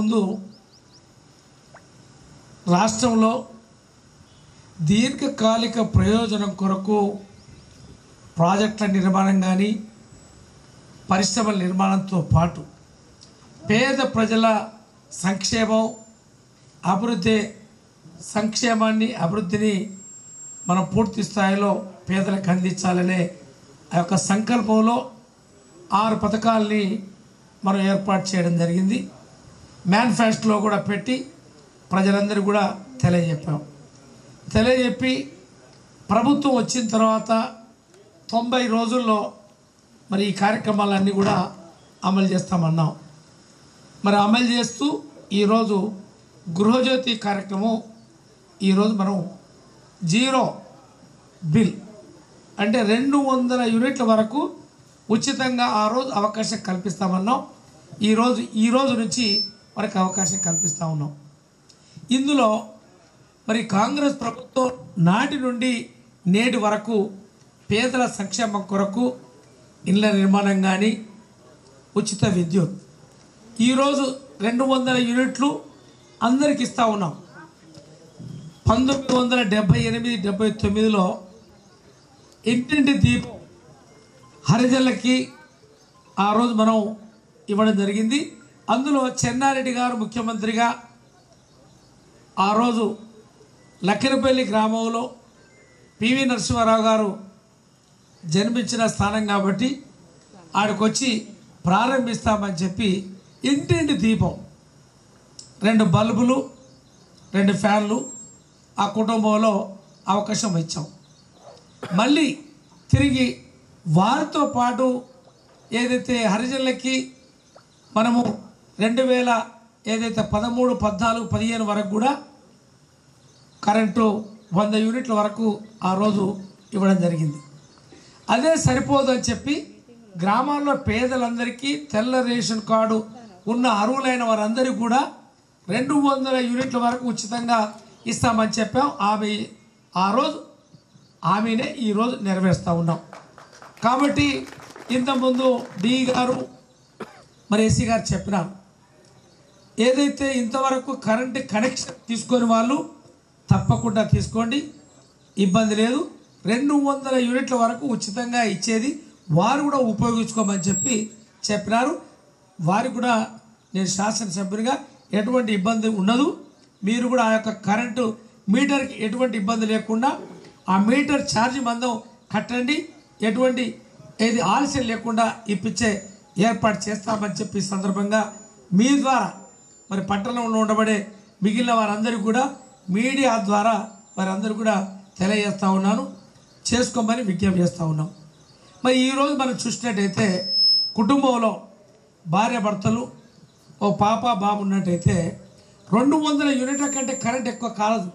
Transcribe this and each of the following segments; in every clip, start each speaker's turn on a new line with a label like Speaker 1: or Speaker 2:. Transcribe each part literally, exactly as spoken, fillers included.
Speaker 1: ఇంతకుముందు రాష్ట్రంలో దీర్ఘకాలిక ప్రయోజనం కొరకు ప్రాజెక్టుల నిర్మాణం కానీ పరిశ్రమల నిర్మాణంతో పాటు పేద ప్రజల సంక్షేమం అభివృద్ధి సంక్షేమాన్ని అభివృద్ధిని మనం పూర్తి స్థాయిలో పేదలకు అందించాలనే ఆ యొక్క సంకల్పంలో ఆరు పథకాలని మనం ఏర్పాటు చేయడం జరిగింది. మేనిఫెస్టోలో కూడా పెట్టి ప్రజలందరూ కూడా తెలియజెప్పాం. తెలియజెప్పి ప్రభుత్వం వచ్చిన తర్వాత తొంభై రోజుల్లో మరి ఈ కార్యక్రమాలన్నీ కూడా అమలు చేస్తామన్నాం. మరి అమలు చేస్తూ ఈరోజు గృహజ్యోతి కార్యక్రమం ఈరోజు మనం జీరో బిల్ అంటే రెండు వందల యూనిట్ల వరకు ఉచితంగా ఆ రోజు అవకాశం కల్పిస్తామన్నాం. ఈరోజు ఈరోజు నుంచి మనకు అవకాశం కల్పిస్తూ ఉన్నాం. ఇందులో మరి కాంగ్రెస్ ప్రభుత్వం నాటి నుండి నేటి వరకు పేదల సంక్షేమం కొరకు ఇళ్ల నిర్మాణం కానీ ఉచిత విద్యుత్ ఈరోజు రెండు వందల యూనిట్లు అందరికి ఇస్తూ ఉన్నాం. పంతొమ్మిది వందల డెబ్భై ఎనిమిది డెబ్భై తొమ్మిదిలో ఇంటింటి దీపం హరిజనులకి ఆ రోజు మనం ఇవ్వడం జరిగింది. అందులో చెన్నారెడ్డి గారు ముఖ్యమంత్రిగా ఆ రోజు లక్కినపల్లి గ్రామంలో పివి నరసింహారావు గారు జన్మించిన స్థానం కాబట్టి ఆడికొచ్చి ప్రారంభిస్తామని చెప్పి ఇంటింటి దీపం రెండు బల్బులు రెండు ఫ్యాన్లు ఆ కుటుంబంలో అవకాశం ఇచ్చాం. మళ్ళీ తిరిగి వారితో పాటు ఏదైతే హరిజనులకి మనము రెండు వేల ఏదైతే పదమూడు పద్నాలుగు పదిహేను వరకు కూడా కరెంటు వంద యూనిట్ల వరకు ఆ రోజు ఇవ్వడం జరిగింది. అదే సరిపోదని చెప్పి గ్రామాల్లో పేదలందరికీ తెల్ల రేషన్ కార్డు ఉన్న అర్హులైన వారందరికీ కూడా రెండు వందల యూనిట్ల వరకు ఉచితంగా ఇస్తామని చెప్పాం. ఆమె ఆ రోజు ఆమెనే ఈరోజు నెరవేరుస్తూ ఉన్నాం. కాబట్టి ఇంతకుముందు డి గారు మరి ఎస్సీ గారు చెప్పినారు, ఏదైతే ఇంతవరకు కరెంటు కనెక్షన్ తీసుకొని వాళ్ళు తప్పకుండా తీసుకోండి, ఇబ్బంది లేదు. రెండు వందల యూనిట్ల వరకు ఉచితంగా ఇచ్చేది వారు కూడా ఉపయోగించుకోమని చెప్పి చెప్పినారు. వారికి కూడా నేను శాసనసభ్యునిగా ఎటువంటి ఇబ్బంది ఉండదు. మీరు కూడా ఆ యొక్క కరెంటు మీటర్కి ఎటువంటి ఇబ్బంది లేకుండా ఆ మీటర్ ఛార్జ్ మందం కట్టండి, ఎటువంటి ఏది ఆలస్యం లేకుండా ఇప్పించే ఏర్పాటు చేస్తామని చెప్పి సందర్భంగా మీ ద్వారా మరి పట్టణంలో ఉండబడే మిగిలిన వారందరికీ కూడా మీడియా ద్వారా వారందరూ కూడా తెలియజేస్తూ ఉన్నాను, చేసుకోమని విజ్ఞప్తి చేస్తూ ఉన్నాం. మరి ఈరోజు మనం చూసినట్టయితే కుటుంబంలో భార్య భర్తలు ఓ పాప బాబు ఉన్నట్టయితే రెండు వందల యూనిట్ల కంటే కరెంట్ ఎక్కువ కాలదు.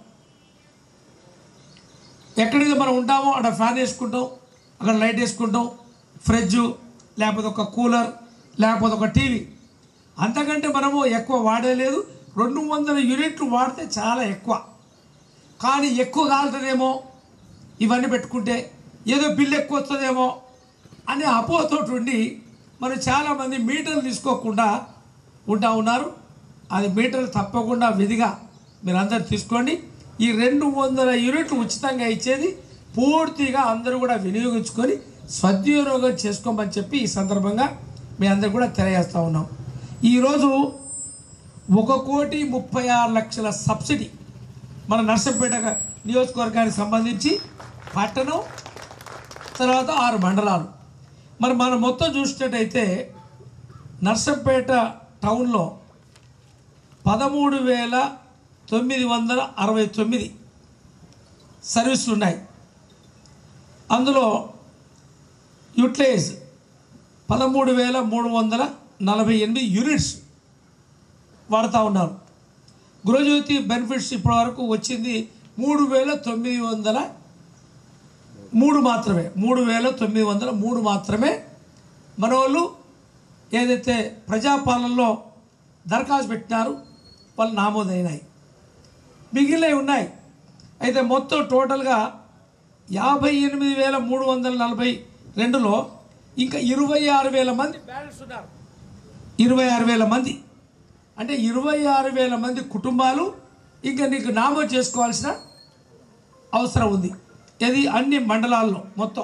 Speaker 1: ఎక్కడైతే మనం ఉంటామో అక్కడ ఫ్యాన్ వేసుకుంటాం, అక్కడ లైట్ వేసుకుంటాం, ఫ్రిడ్జ్ లేకపోతే ఒక కూలర్ లేకపోతే ఒక టీవీ, అంతకంటే మనము ఎక్కువ వాడలేదు. రెండు వందల యూనిట్లు వాడితే చాలా ఎక్కువ, కానీ ఎక్కువ కాలుతుందేమో ఇవన్నీ పెట్టుకుంటే, ఏదో బిల్లు ఎక్కువ వస్తుందేమో అనే అపోహతోటి ఉండి మరి చాలామంది మీటర్లు తీసుకోకుండా ఉంటా ఉన్నారు. అది మీటర్లు తప్పకుండా విధిగా మీరు అందరు తీసుకోండి. ఈ రెండు వందల యూనిట్లు ఉచితంగా ఇచ్చేది పూర్తిగా అందరూ కూడా వినియోగించుకొని సద్వినియోగం చేసుకోమని చెప్పి ఈ సందర్భంగా మీ అందరు కూడా తెలియజేస్తూ ఉన్నాం. ఈరోజు ఒక కోటి ముప్పై ఆరు లక్షల సబ్సిడీ మన నర్సంపేట నియోజకవర్గానికి సంబంధించి పట్టణం తర్వాత ఆరు మండలాలు. మరి మనం మొత్తం చూసినట్టయితే నర్సంపేట టౌన్లో పదమూడు వేల తొమ్మిది వందల అరవై తొమ్మిది సర్వీసులు ఉన్నాయి. అందులో యూటిలైజ్ పదమూడు వేల మూడు వందల నలభై ఎనిమిది యూనిట్స్ వాడుతూ ఉన్నారు. గృహజ్యోతి బెనిఫిట్స్ ఇప్పటి వరకు వచ్చింది మూడు వేల తొమ్మిది వందల మూడు మాత్రమే మూడు వేల తొమ్మిది వందల మూడు మాత్రమే మన వాళ్ళు ఏదైతే ప్రజాపాలనలో దరఖాస్తు పెట్టినారు వాళ్ళు నామోదైనాయి, మిగిలినవి ఉన్నాయి. అయితే మొత్తం టోటల్గా యాభై ఎనిమిది వేల మూడు వందల నలభై రెండులో ఇంకా ఇరవై ఆరు వేల మంది బ్యాలెన్స్ ఉన్నారు. ఇరవై ఆరు వేల మంది అంటే ఇరవై ఆరు వేల మంది కుటుంబాలు ఇంకా నీకు నామోదు చేసుకోవాల్సిన అవసరం ఉంది. ఇది అన్ని మండలాల్లో మొత్తం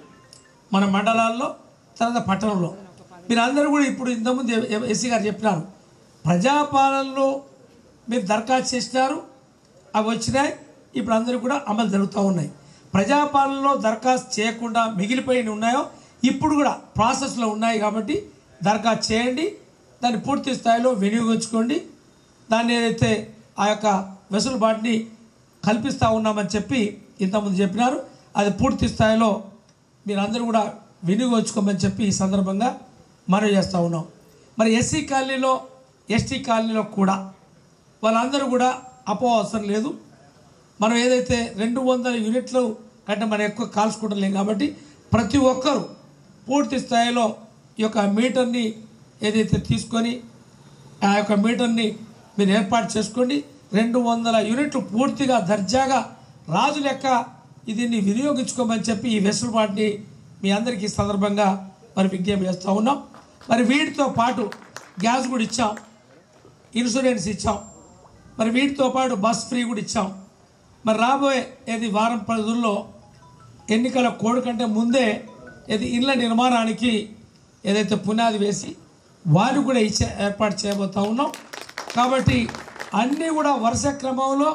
Speaker 1: మన మండలాల్లో తర్వాత పట్టణంలో మీరు అందరూ కూడా ఇప్పుడు ఇంతకుముందు ఎస్సీ గారు చెప్పినారు ప్రజాపాలనలో మీరు దరఖాస్తు చేసినారు, అవి వచ్చినాయి, ఇప్పుడు అందరూ కూడా అమలు జరుగుతూ ఉన్నాయి. ప్రజాపాలనలో దరఖాస్తు చేయకుండా మిగిలిపోయిన ఉన్నాయో ఇప్పుడు కూడా ప్రాసెస్లో ఉన్నాయి కాబట్టి దరఖాస్తు చేయండి, దాన్ని పూర్తి స్థాయిలో వినియోగించుకోండి. దాన్ని ఏదైతే ఆ యొక్క వెసులుబాటుని కల్పిస్తూ ఉన్నామని చెప్పి ఇంతకుముందు చెప్పినారు, అది పూర్తి స్థాయిలో మీరందరూ కూడా వినియోగించుకోమని చెప్పి ఈ సందర్భంగా మనవి చేస్తూ ఉన్నాం. మరి ఎస్సీ కాలనీలో ఎస్టీ కాలనీలో కూడా వాళ్ళందరూ కూడా అపోహ అవసరం లేదు. మనం ఏదైతే రెండు వందల యూనిట్లు కంటే మనం ఎక్కువ కాల్చుకుంటలేం కాబట్టి ప్రతి ఒక్కరూ పూర్తి స్థాయిలో ఈ యొక్క మీటర్ని ఏదైతే తీసుకొని ఆ యొక్క మీటర్ని మీరు ఏర్పాటు చేసుకోండి. రెండు వందల యూనిట్లు పూర్తిగా దర్జాగా రాజు లెక్క దీన్ని వినియోగించుకోమని చెప్పి ఈ వెసులుబాటుని మీ అందరికీ ఈ సందర్భంగా మరి విజ్ఞప్తి చేస్తూ ఉన్నాం. మరి వీటితో పాటు గ్యాస్ కూడా ఇచ్చాం, ఇన్సూరెన్స్ ఇచ్చాం, మరి వీటితో పాటు బస్ ఫ్రీ కూడా ఇచ్చాం. మరి రాబోయే ఏది వారం పదుల్లో ఎన్నికల కోడ్ కంటే ముందే ఏది ఇళ్ళ నిర్మాణానికి ఏదైతే పునాది వేసి వారు కూడా ఇచ్చే ఏర్పాటు చేయబోతూ ఉన్నాం. కాబట్టి అన్నీ కూడా వరుస క్రమంలో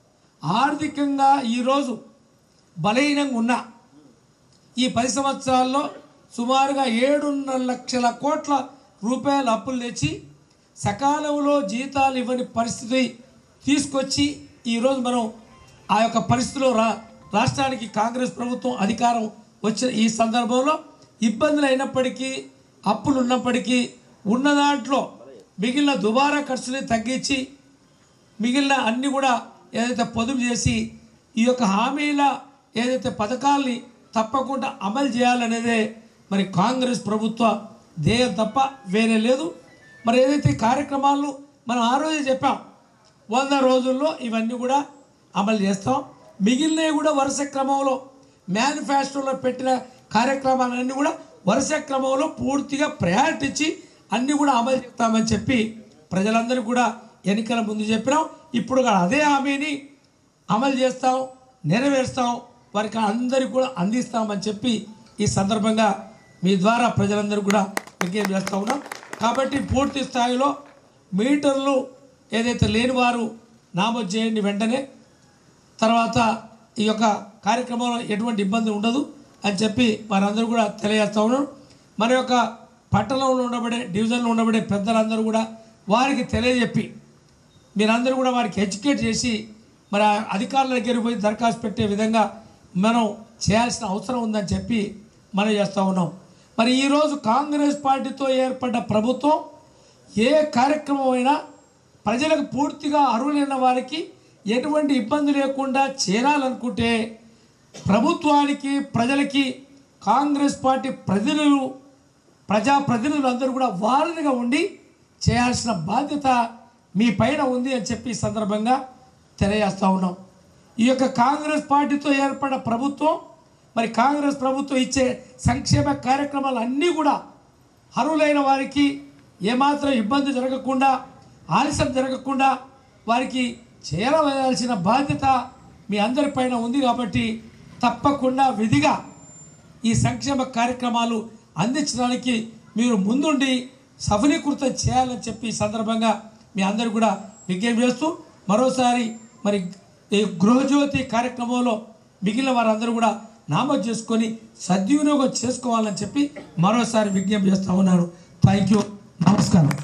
Speaker 1: ఆర్థికంగా ఈరోజు బలహీనంగా ఉన్న ఈ పది సంవత్సరాల్లో సుమారుగా ఏడున్నర లక్షల కోట్ల రూపాయల అప్పులు తెచ్చి సకాలంలో జీతాలు ఇవ్వని పరిస్థితి తీసుకొచ్చి ఈరోజు మనం ఆ యొక్క పరిస్థితిలో రా రాష్ట్రానికి కాంగ్రెస్ ప్రభుత్వం అధికారం వచ్చిన ఈ సందర్భంలో ఇబ్బందులు అయినప్పటికీ అప్పులు ఉన్నప్పటికీ ఉన్న దాంట్లో మిగిలిన దుబారా ఖర్చుని తగ్గించి మిగిలిన అన్నీ కూడా ఏదైతే పొదుపు చేసి ఈ యొక్క హామీల ఏదైతే పథకాల్ని తప్పకుండా అమలు చేయాలనేదే మరి కాంగ్రెస్ ప్రభుత్వ ధ్యేయం తప్ప వేరే లేదు. మరి ఏదైతే కార్యక్రమాలను మనం ఆ రోజే చెప్పాం వంద రోజుల్లో ఇవన్నీ కూడా అమలు చేస్తాం. మిగిలినవి కూడా వరుస క్రమంలో మేనిఫెస్టోలో పెట్టిన కార్యక్రమాలన్నీ కూడా వరుస క్రమంలో పూర్తిగా ప్రయారిటీ ఇచ్చి అన్నీ కూడా అమలు చేస్తామని చెప్పి ప్రజలందరికీ కూడా ఎన్నికల ముందు చెప్పినాం. ఇప్పుడు కూడా అదే హామీని అమలు చేస్తాం, నెరవేరుస్తాం, వారికి అందరికీ కూడా అందిస్తామని చెప్పి ఈ సందర్భంగా మీ ద్వారా ప్రజలందరూ కూడా విజ్ఞప్తి చేస్తూ ఉన్నాం. కాబట్టి పూర్తి స్థాయిలో మీటర్లు ఏదైతే లేని వారు నామోదు చేయండి వెంటనే. తర్వాత ఈ యొక్క కార్యక్రమంలో ఎటువంటి ఇబ్బంది ఉండదు అని చెప్పి వారందరూ కూడా తెలియజేస్తూ ఉన్నారు. మన యొక్క పట్టణంలో ఉండబడే డివిజన్లో ఉండబడే పెద్దలందరూ కూడా వారికి తెలియజెప్పి మీరందరూ కూడా వారికి ఎడ్యుకేట్ చేసి మరి అధికారుల దగ్గరికి పోయి దరఖాస్తు పెట్టే విధంగా మనం చేయాల్సిన అవసరం ఉందని చెప్పి మనం చేస్తూ ఉన్నాం. మరి ఈరోజు కాంగ్రెస్ పార్టీతో ఏర్పడ్డ ప్రభుత్వం ఏ కార్యక్రమం అయినా ప్రజలకు పూర్తిగా అర్హులైన వారికి ఎటువంటి ఇబ్బంది లేకుండా చేరాలనుకుంటే ప్రభుత్వానికి ప్రజలకి కాంగ్రెస్ పార్టీ ప్రతినిధులు ప్రజాప్రతినిధులు అందరూ కూడా వారధిగా ఉండి చేయాల్సిన బాధ్యత మీ పైన ఉంది అని చెప్పి ఈ సందర్భంగా తెలియజేస్తూ ఉన్నాం. ఈ యొక్క కాంగ్రెస్ పార్టీతో ఏర్పడిన ప్రభుత్వం మరి కాంగ్రెస్ ప్రభుత్వం ఇచ్చే సంక్షేమ కార్యక్రమాలు అన్నీ కూడా అర్హులైన వారికి ఏమాత్రం ఇబ్బంది జరగకుండా ఆలస్యం జరగకుండా వారికి చేరవేయాల్సిన బాధ్యత మీ అందరిపైన ఉంది. కాబట్టి తప్పకుండా విధిగా ఈ సంక్షేమ కార్యక్రమాలు అందించడానికి మీరు ముందుండి సఫలీకృతం చేయాలని చెప్పి ఈ సందర్భంగా మీ అందరూ కూడా విజ్ఞప్తి చేస్తూ మరోసారి మరి ఈ గృహజ్యోతి కార్యక్రమంలో మిగిలిన వారందరూ కూడా నామోదు చేసుకొని సద్వినియోగం చేసుకోవాలని చెప్పి మరోసారి విజ్ఞప్తి చేస్తూ ఉన్నాను. థ్యాంక్ యూ, నమస్కారం.